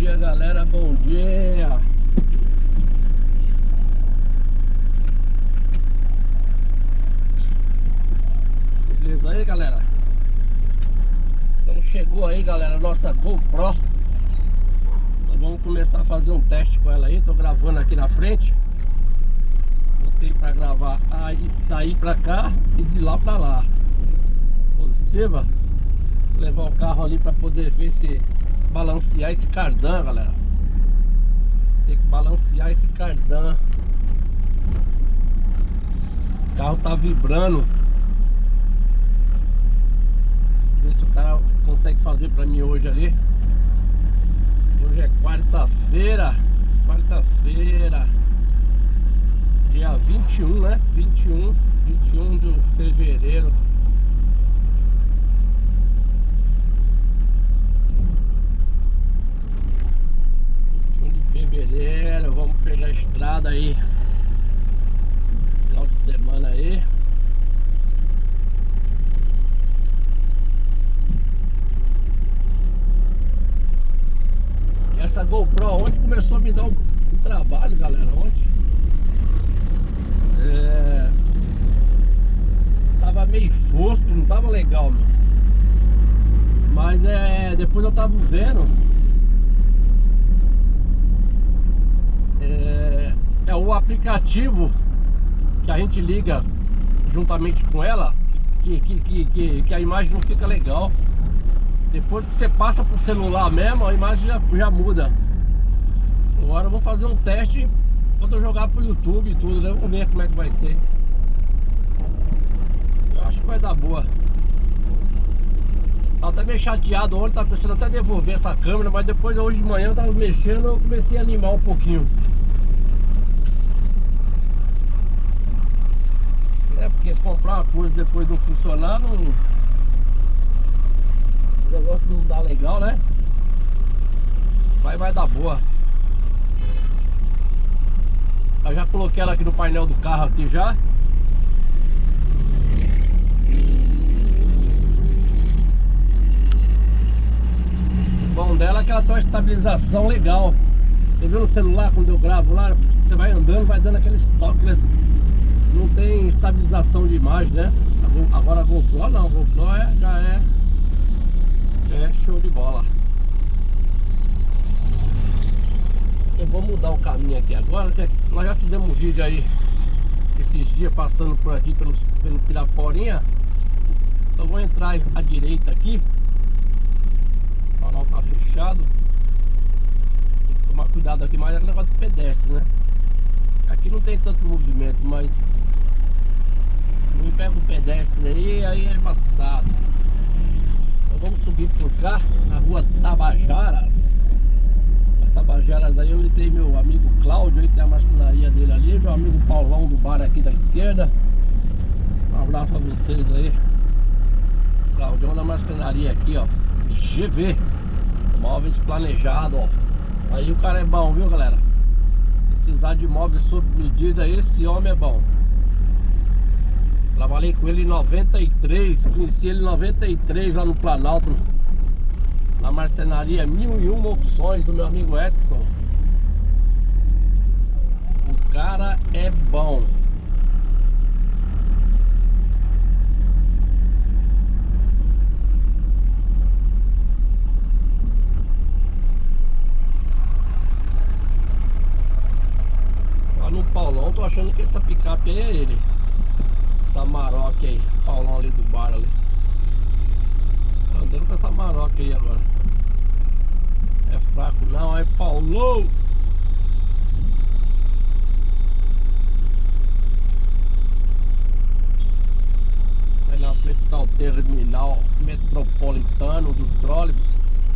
dia, galera, bom dia. Beleza aí, galera? Então chegou aí, galera, a nossa GoPro. Nós vamos começar a fazer um teste com ela aí. Tô gravando aqui na frente. Botei pra gravar aí, daí pra cá e de lá pra lá. Positiva. Vou levar o carro ali pra poder ver se balancear esse cardan, galera. Tem que balancear esse cardan. O carro tá vibrando. Ver se o cara consegue fazer pra mim hoje ali. Hoje é quarta-feira. Quarta-feira, dia 21, né? 21 de fevereiro. Vamos pegar a estrada aí. Final de semana aí. E essa GoPro ontem começou a me dar um trabalho, galera. Ontem tava meio fosco, não tava legal, meu. Mas depois eu tava vendo. É o aplicativo que a gente liga juntamente com ela que a imagem não fica legal. Depois que você passa pro celular mesmo, a imagem já muda. Agora eu vou fazer um teste quando eu jogar pro YouTube e tudo, né? Vamos ver como é que vai ser. Eu acho que vai dar boa. Tava até meio chateado ontem, tava pensando até devolver essa câmera, mas depois hoje de manhã eu tava mexendo, eu comecei a animar um pouquinho. Porque comprar uma coisa depois não funcionar, não... o negócio não dá legal, né? Vai dar boa. Eu já coloquei ela aqui no painel do carro aqui já. O bom dela é que ela tem uma estabilização legal. Você viu no celular quando eu gravo lá, você vai andando, vai dando aquele toque, né? Não tem estabilização de imagem, né? Agora a GoPro não, a GoPro já é show de bola. Eu vou mudar o caminho aqui agora, que nós já fizemos um vídeo aí esses dias passando por aqui pelo Piraporinha. Então vou entrar à direita aqui. O canal tá fechado. Tem que tomar cuidado aqui, mas é negócio de pedestre, né? Aqui não tem tanto movimento, mas me pega um pedestre aí é embaçado. Então vamos subir por cá, na rua Tabajaras. Na Tabajaras aí eu entrei meu amigo Cláudio, aí tem a marcenaria dele ali, meu amigo Paulão do bar aqui da esquerda. Um abraço a vocês aí. Claudião da marcenaria aqui, ó. GV Móveis Planejado, ó. Aí o cara é bom, viu, galera? Precisar de móveis sob medida, esse homem é bom. Trabalhei com ele em 93, conheci ele em 93 lá no Planalto, na marcenaria 1001 Opções do meu amigo Edson. O cara é bom. Lá no Paulão, tô achando que essa picape aí é ele. Essa Maroc aí, Paulão ali do bar ali. Tá andando com essa Maroc aí agora. É fraco não, é Paulão. Aí na frente tá o terminal metropolitano do trólebus.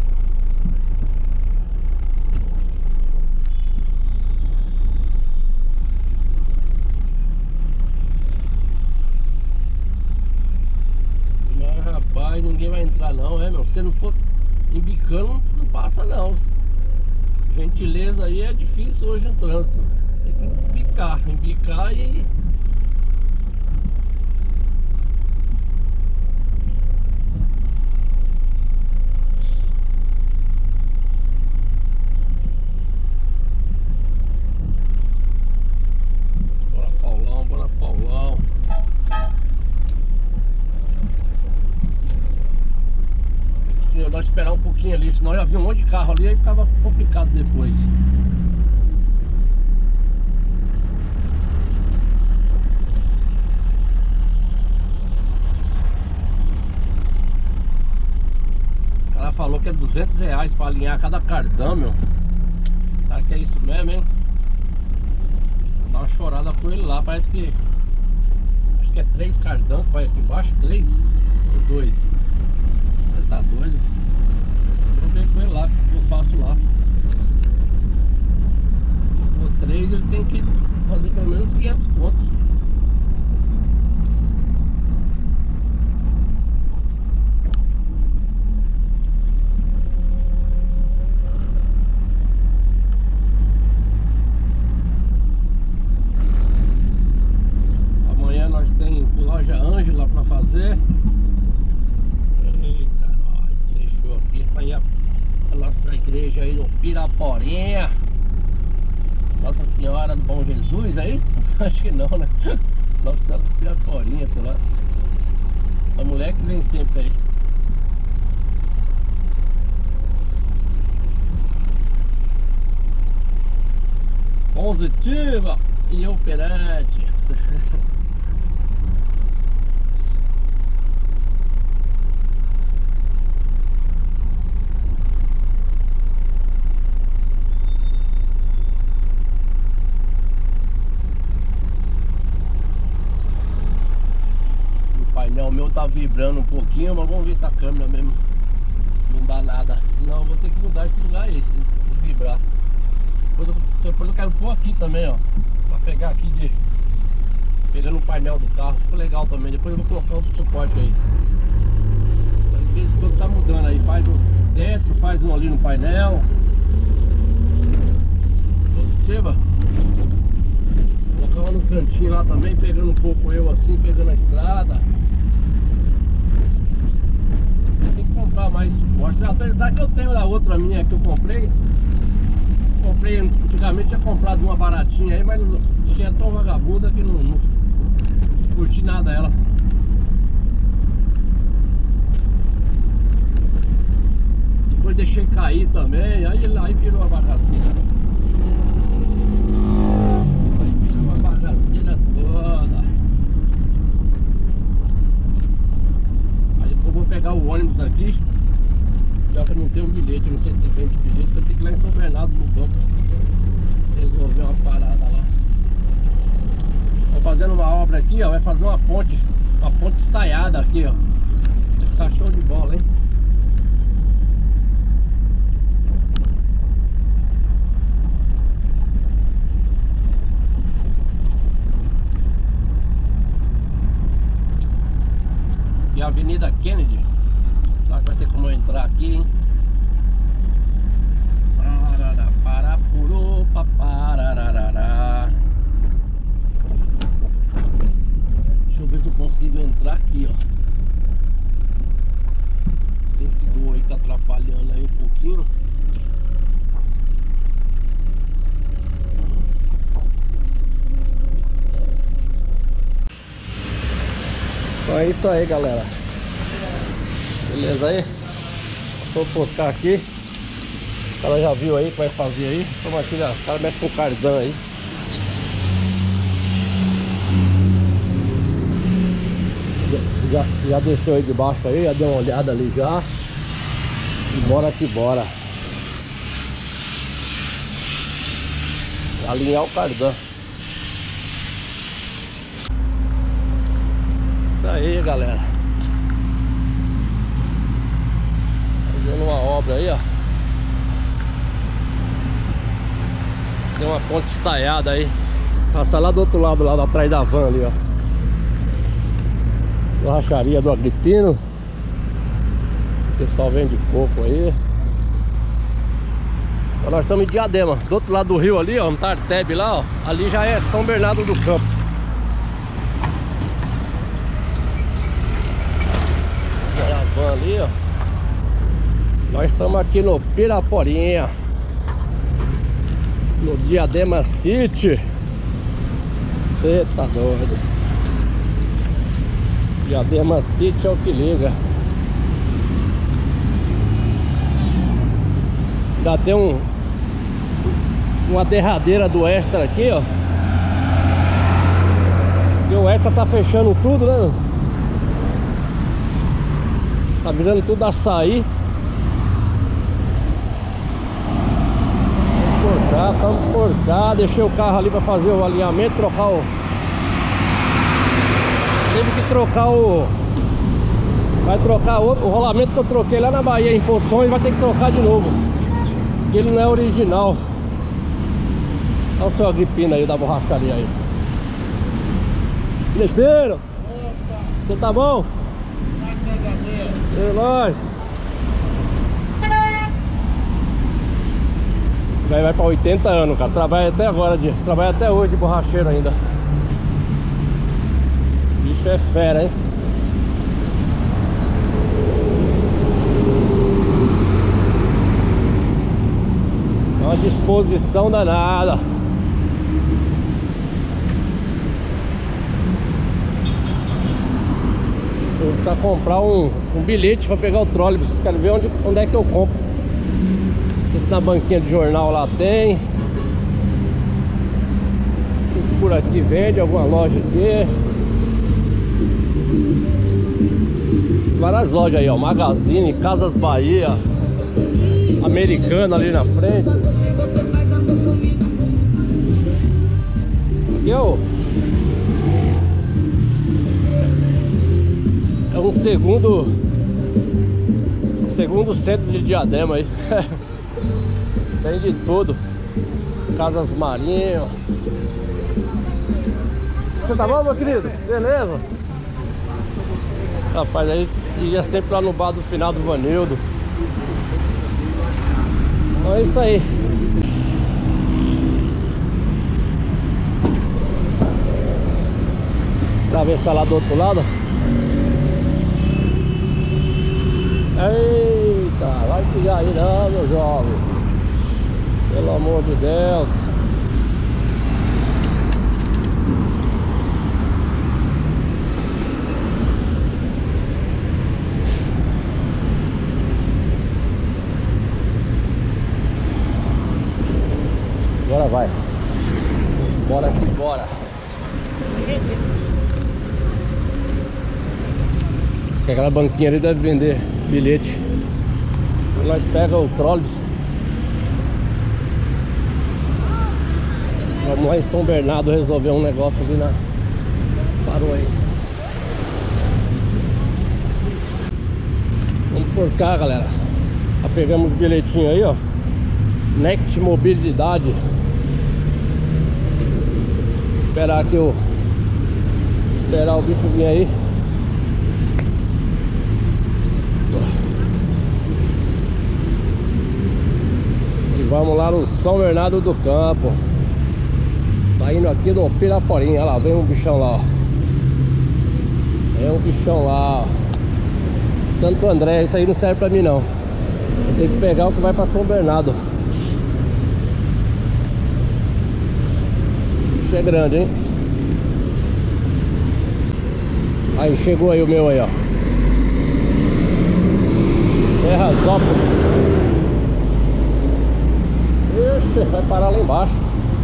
Rapaz, ninguém vai entrar não, meu. Se não for embicando, não passa não. Gentileza aí é difícil hoje no trânsito. Tem que embicar e... senão eu já vi um monte de carro ali e ficava complicado depois. O cara falou que é R$200 pra alinhar cada cardão, meu. Será que é isso mesmo, hein? Vou dar uma chorada com ele lá, parece que... Acho que é 3 cardão que vai aqui embaixo, 3 ou 2. Ele tá doido. Vou ver com ele lá, o que eu faço lá. Se for 3, ele tem que fazer pelo menos 500 pontos. Amanhã nós tem loja Ângela pra fazer. Eita, nós fechou aqui pra ir a nossa igreja aí no Piraporinha. Nossa Senhora do Bom Jesus, é isso? Acho que não, né? Nossa Senhora do Piraporinha, sei lá. A mulher que vem sempre aí. Positiva e operante. O meu tá vibrando um pouquinho, mas vamos ver se a câmera mesmo não dá nada. Senão eu vou ter que mudar esse lugar aí, se vibrar. Depois eu quero pôr aqui também, ó. Pra pegar aqui pegando o painel do carro. Ficou legal também. Depois eu vou colocar outro suporte aí. Às vezes quando tá mudando aí, faz um dentro, faz um ali no painel. Positiva. Colocar uma no cantinho lá também, pegando um pouco eu assim, pegando a estrada. Tem que comprar mais suporte. Apesar que eu tenho a outra minha que eu comprei. Antigamente tinha comprado uma baratinha aí, mas não, tinha tão vagabunda que não curti nada ela. Depois deixei cair também, aí virou uma bagaceira. Aí virou uma bagaceira toda. Aí depois eu vou pegar o ônibus aqui. Já que eu não tenho bilhete, não sei se vende bilhete, eu tenho que ir lá em São Bernardo no banco resolver uma parada lá. Tô fazendo uma obra aqui, ó, vai fazer uma ponte estaiada aqui, ó. Vai ficar show de bola, hein? E a Avenida Kennedy, será que vai ter como eu entrar aqui, hein? Deixa eu ver se eu consigo entrar aqui, ó. Esse gol aí tá atrapalhando aí um pouquinho. Então é isso aí, galera. Beleza aí? Vou postar aqui. O cara já viu aí o que vai fazer aí. Toma aqui, o cara mexe com o cardan aí. Já desceu aí de baixo aí, já deu uma olhada ali já. E bora que bora. Alinhar o cardan. Isso aí, galera. Fazendo uma obra aí, ó. Tem uma ponte estaiada aí. Ela tá lá do outro lado, lá atrás da van ali, ó. Borracharia do Agripino. O pessoal vende coco aí. Então nós estamos em Diadema. Do outro lado do rio ali, ó, no Tartebe lá, ó. Ali já é São Bernardo do Campo. Olha a van ali, ó. Nós estamos aqui no Piraporinha, no Diadema City. Você tá doido. Diadema City é o que liga. Ainda tem uma derradeira do Extra aqui, ó. E o Extra tá fechando tudo, né? Tá virando tudo açaí. Vamos por cá, deixei o carro ali pra fazer o alinhamento, trocar o... Teve que trocar o... Vai trocar o rolamento que eu troquei lá na Bahia em Poções, vai ter que trocar de novo. Porque ele não é original. Olha o seu Agripino aí da borracharia aí. Agripino! Você tá bom? É nóis! Vai pra 80 anos, cara. Trabalha até agora, trabalha até hoje de borracheiro ainda. Bicho é fera, hein? É uma disposição danada. Eu preciso comprar um bilhete pra pegar o trólebus. Vocês querem ver onde é que eu compro? Não sei se na banquinha de jornal lá tem. Não sei se por aqui vende, alguma loja aqui. Várias lojas aí, ó. Magazine, Casas Bahia, Americana ali na frente. Aqui é um segundo centro de Diadema aí. Tem de tudo. Casas Marinho. Você tá bom, meu querido? Beleza? Rapaz, aí ia sempre lá no bar do final do Vanildo. Então é isso aí. Pra ver se tá lá do outro lado. Eita, vai pegar aí não, meus jovens. Pelo amor de Deus. Agora vai. Bora aqui, bora. Aquela banquinha ali deve vender bilhete. Nós pega o trólebus. Vamos lá em São Bernardo resolver um negócio ali na... Parou aí. Vamos por cá, galera. Já pegamos o bilhetinho aí, ó. Next Mobilidade. Esperar que esperar o bicho vir aí. E vamos lá no São Bernardo do Campo. Saindo aqui do Piraporinha. Olha lá, vem um bichão lá, ó. É um bichão lá, ó. Santo André, isso aí não serve pra mim não. Tem que pegar o que vai pra São Bernardo. Isso é grande, hein? Aí, chegou aí o meu aí, ó. Serrazópolis. Ixi, vai parar lá embaixo.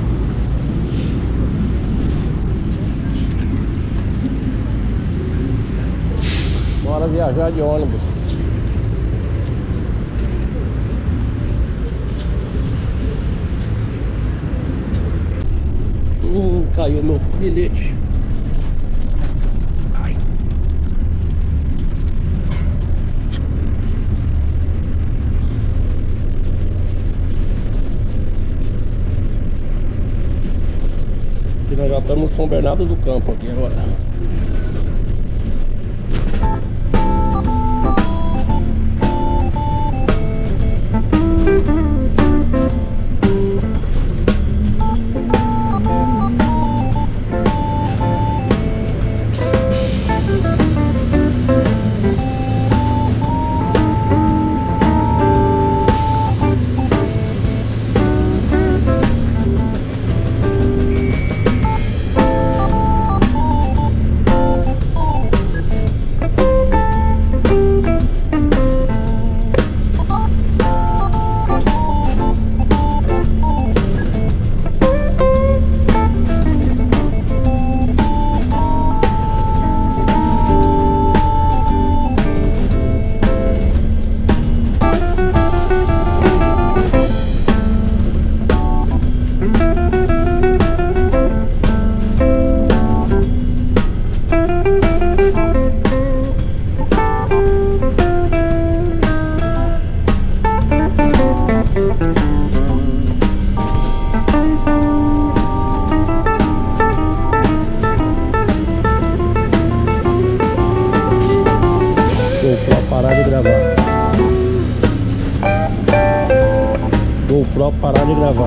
Bora viajar de ônibus. Caiu meu bilhete. Ai. E nós já estamos em São Bernardo do Campo aqui agora. GoPro parar de gravar.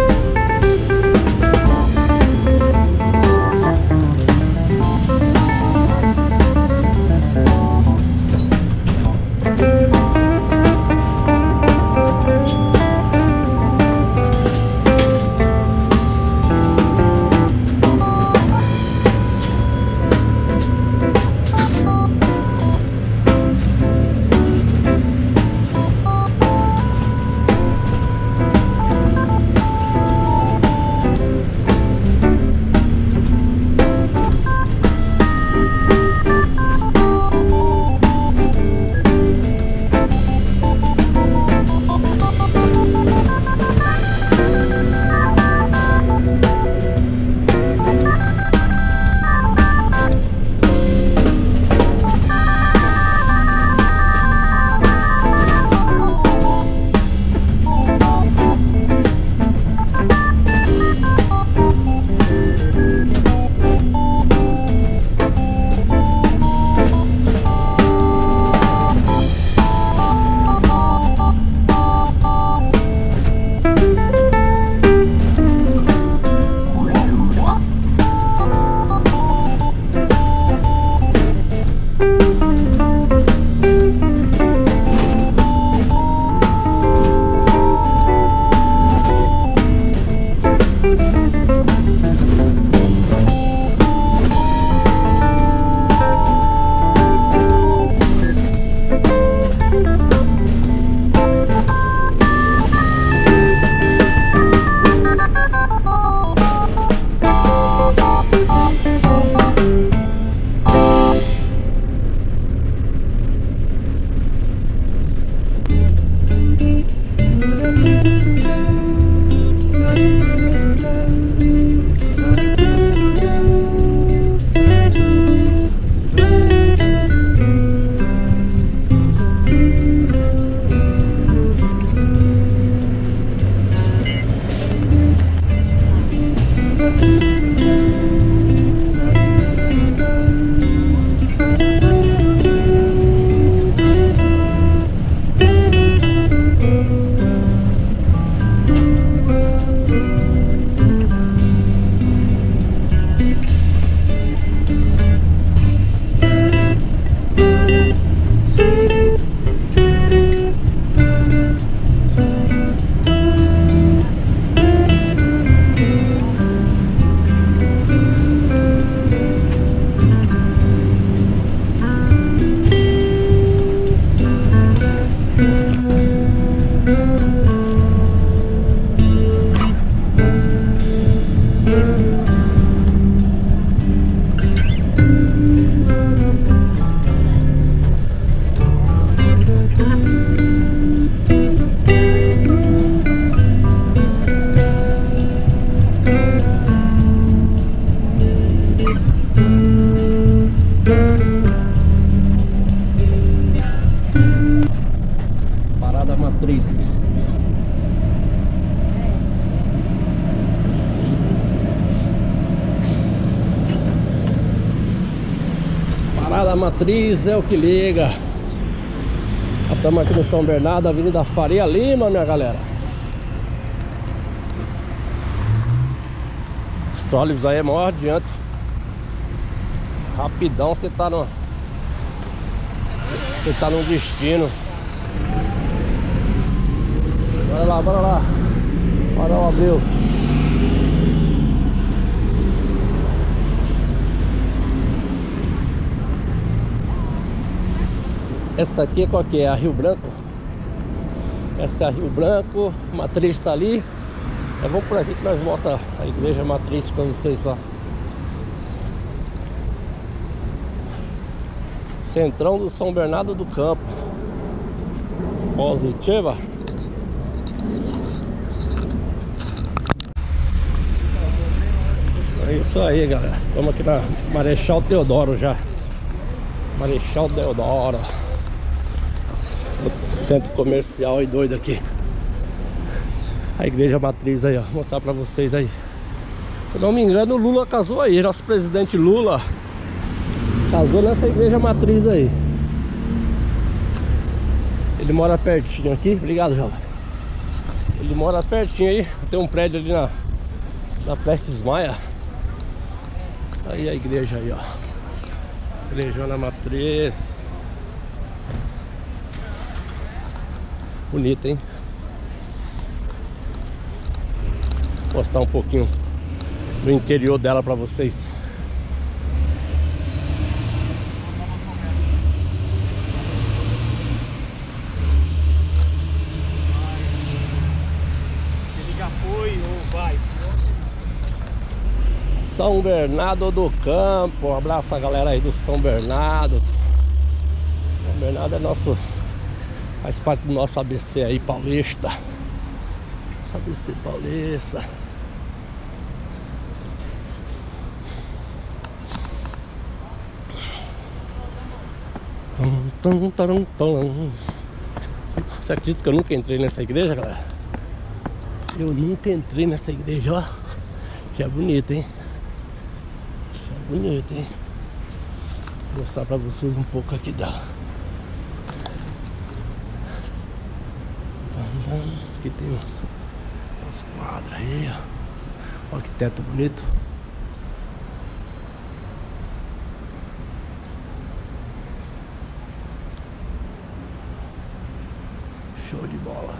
Parada Matriz é o que liga. Estamos aqui no São Bernardo, Avenida Faria Lima, minha galera. Os trólebus aí é maior adiante. Rapidão você tá no destino. Bora lá, bora lá. Bora o Abril. Essa aqui qual que é? A Rio Branco. Essa é a Rio Branco. A matriz está ali. Vamos por aqui que nós mostramos a igreja matriz para vocês lá. Centrão do São Bernardo do Campo. Positiva. É isso aí, galera. Estamos aqui na Marechal Deodoro já. Marechal Deodoro. Centro comercial aí doido aqui. A igreja matriz aí, ó. Vou mostrar pra vocês aí. Se não me engano, o Lula casou aí. Nosso presidente Lula casou nessa igreja matriz aí. Ele mora pertinho aqui. Obrigado, jovem. Ele mora pertinho aí. Tem um prédio ali na Prestes Maia. Aí a igreja aí, ó. Igrejona Matriz. Bonita, hein? Vou mostrar um pouquinho do interior dela pra vocês. Ele já foi ou vai? São Bernardo do Campo. Um abraço a galera aí do São Bernardo. São Bernardo é nosso... faz parte do nosso ABC aí, paulista. Nosso ABC paulista. Você acredita que eu nunca entrei nessa igreja, galera? Eu nunca entrei nessa igreja, ó. Já é bonito, hein? Já é bonito, hein? Vou mostrar pra vocês um pouco aqui dela. Aqui tem uns quadros aí, ó. Olha que teto bonito. Show de bola.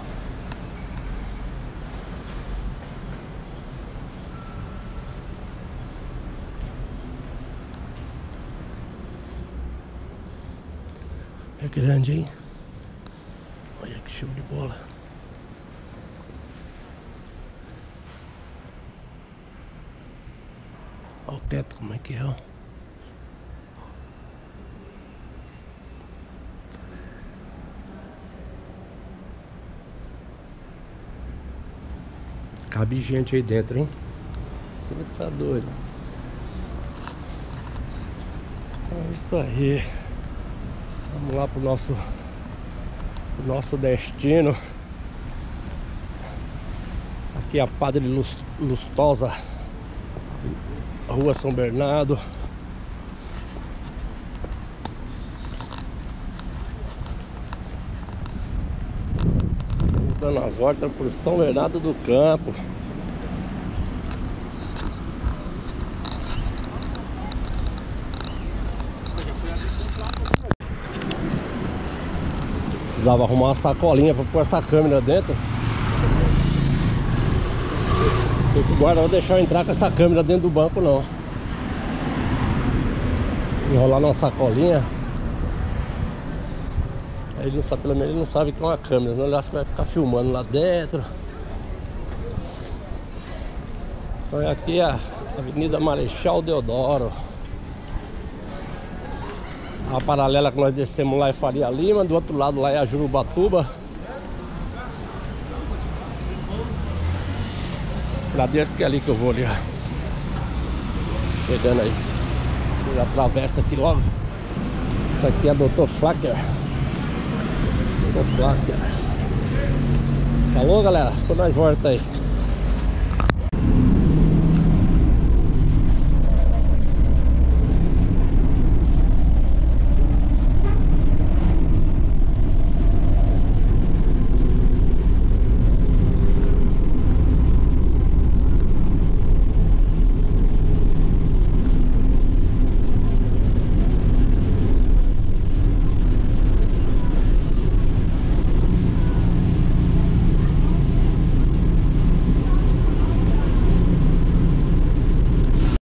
É grande, hein? Olha que show de bola. Olha o teto como é que é, ó. Cabe gente aí dentro, hein? Você tá doido. É isso aí. Vamos lá pro nosso destino. Aqui é a Padre Lustosa, Rua São Bernardo. Estamos dando as voltas por São Bernardo do Campo. Precisava arrumar uma sacolinha para pôr essa câmera dentro. Sei que o guarda vai deixar eu entrar com essa câmera dentro do banco, não. Enrolar numa sacolinha. Aí ele não sabe, pelo menos ele não sabe que é uma câmera, senão ele acha que vai ficar filmando lá dentro. Então aqui é a Avenida Marechal Deodoro. A paralela que nós descemos lá é Faria Lima, do outro lado lá é a Jurubatuba. Pra desse que é ali que eu vou ali, ó. Chegando aí. Já atravessa aqui logo. Isso aqui é Dr. Flacker. Dr. Flacker. Falou, galera? Quando nós volta aí.